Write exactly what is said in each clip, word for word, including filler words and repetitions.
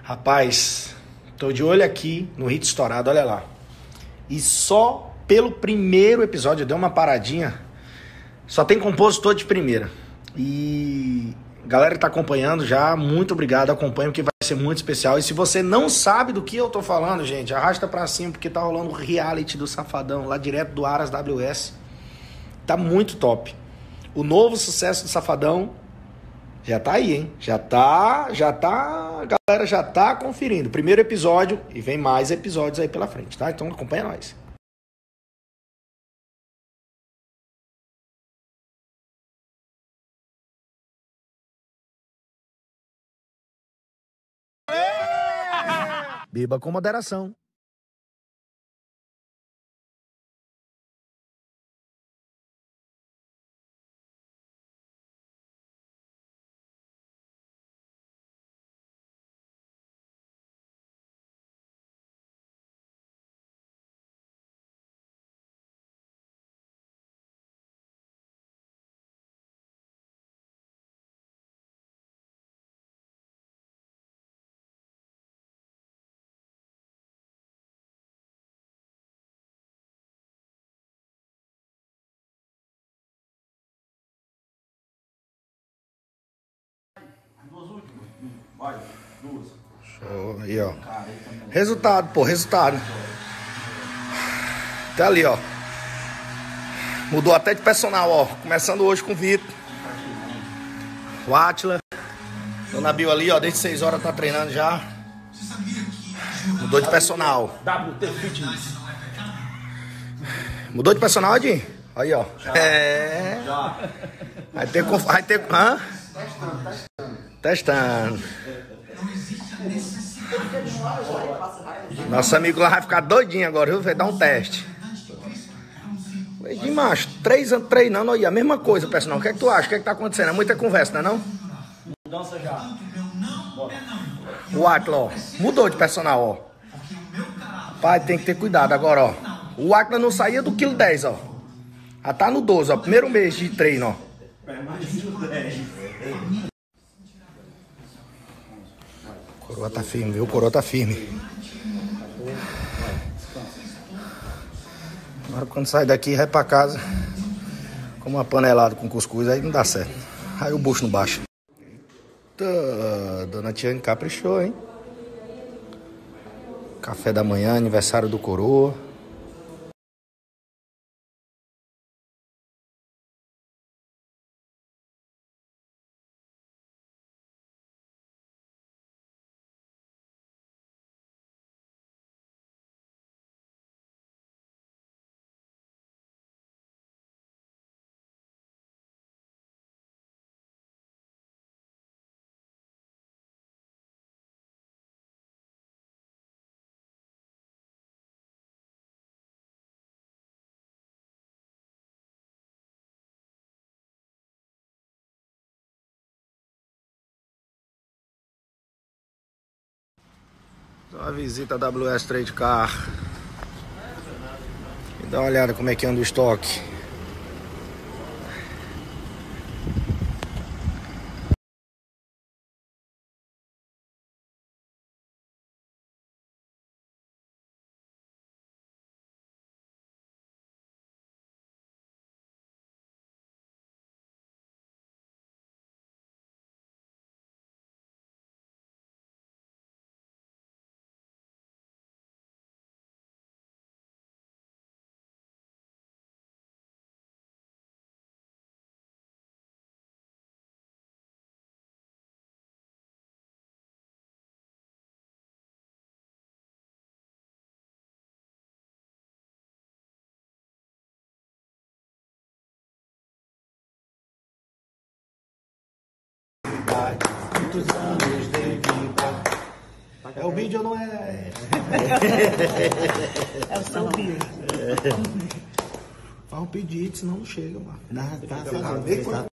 Rapaz, tô de olho aqui no Hit Estourado, olha lá. E só pelo primeiro episódio, eu dei uma paradinha, só tem compositor de primeira. E galera que tá acompanhando já, muito obrigado, acompanha porque vai ser muito especial. E se você não sabe do que eu tô falando, gente, arrasta pra cima porque tá rolando o reality do Safadão, lá direto do Aras W S. Tá muito top. O novo sucesso do Safadão já tá aí, hein? Já tá, já tá, a galera já tá conferindo. Primeiro episódio e vem mais episódios aí pela frente, tá? Então acompanha nós. Beba com moderação. Duas últimas? Vai, duas. Show, aí, ó. Resultado, pô, resultado. Tá ali, ó. Mudou até de personal, ó. Começando hoje com o Vitor. O Atila. Dona Bill ali, ó, desde seis horas tá treinando já. Mudou de personal. W T Fitness. Mudou de personal, Edinho? Aí, ó. É. Já. Vai ter. conf- Vai ter. Hã? Testando. Nosso amigo lá vai ficar doidinho agora, viu? Vai dar um teste. Edinho, macho, três anos treinando aí, a mesma coisa, personal. O que é que tu acha? O que é que tá acontecendo? É muita conversa, não é não? Mudança já. Bora. O Atila, ó, mudou de personal, ó. Pai, tem que ter cuidado agora, ó. O Atila não saía do quilo dez, ó. Já tá no doze, ó. Primeiro mês de treino, ó. Coroa tá firme, viu? Coroa tá firme. Agora quando sai daqui e vai pra casa, como uma panelada com cuscuz, aí não dá certo. Aí o bucho não baixa. Eita, Dona Tiane caprichou, hein? Café da manhã, aniversário do Coroa. Uma visita a W S Trade Car. E dá uma olhada como é que anda o estoque. Muitos anos de vida. É o vídeo ou não é? É o seu vídeo. Faz um pedido, senão não chega, mano. Não, tá Vê fazendo. quando- Tá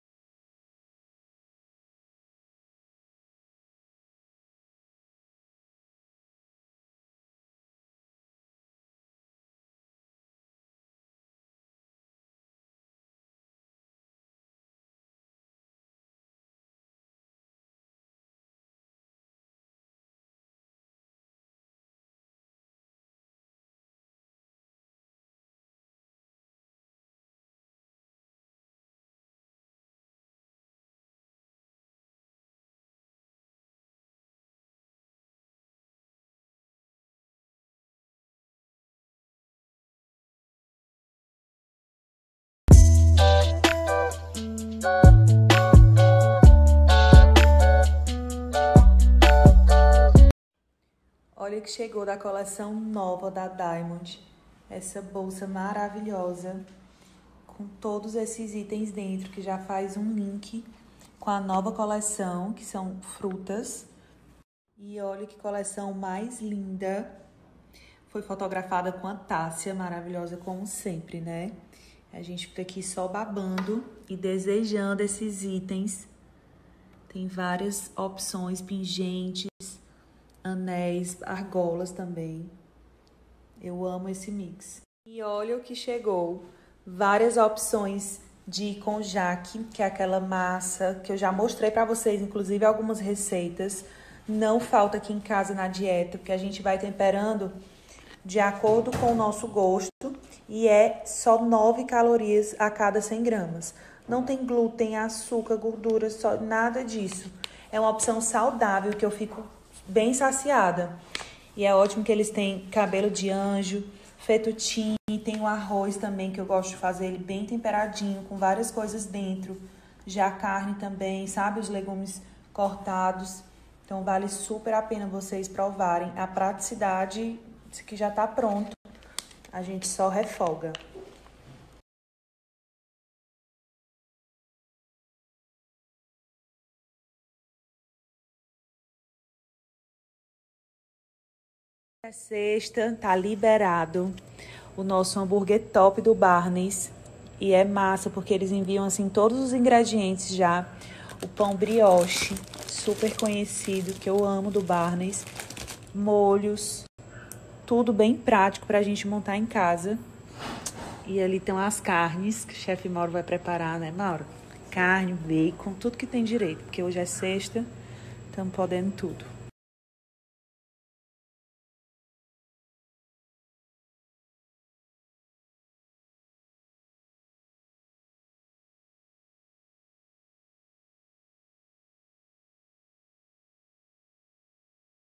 que chegou da coleção nova da Diamond. Essa bolsa maravilhosa, com todos esses itens dentro, que já faz um link com a nova coleção, que são frutas. E olha que coleção mais linda. Foi fotografada com a Tássia, maravilhosa como sempre, né? A gente fica aqui só babando e desejando esses itens. Tem várias opções, pingentes, anéis, argolas também. Eu amo esse mix. E olha o que chegou. Várias opções de konjac, que é aquela massa que eu já mostrei pra vocês, inclusive algumas receitas. Não falta aqui em casa na dieta, porque a gente vai temperando de acordo com o nosso gosto. E é só nove calorias a cada cem gramas. Não tem glúten, açúcar, gordura, só, nada disso. É uma opção saudável que eu fico bem saciada. E é ótimo que eles têm cabelo de anjo, fettuccine, tem o arroz também, que eu gosto de fazer ele bem temperadinho, com várias coisas dentro. Já a carne também, sabe? Os legumes cortados. Então vale super a pena vocês provarem. A praticidade, isso aqui já tá pronto. A gente só refoga. É sexta, tá liberado o nosso hambúrguer top do Barneys. E é massa, porque eles enviam assim todos os ingredientes já. O pão brioche, super conhecido, que eu amo, do Barneys. Molhos, tudo bem prático pra gente montar em casa. E ali tem as carnes que o chefe Mauro vai preparar, né, Mauro? Carne, bacon, tudo que tem direito, porque hoje é sexta, estamos podendo tudo.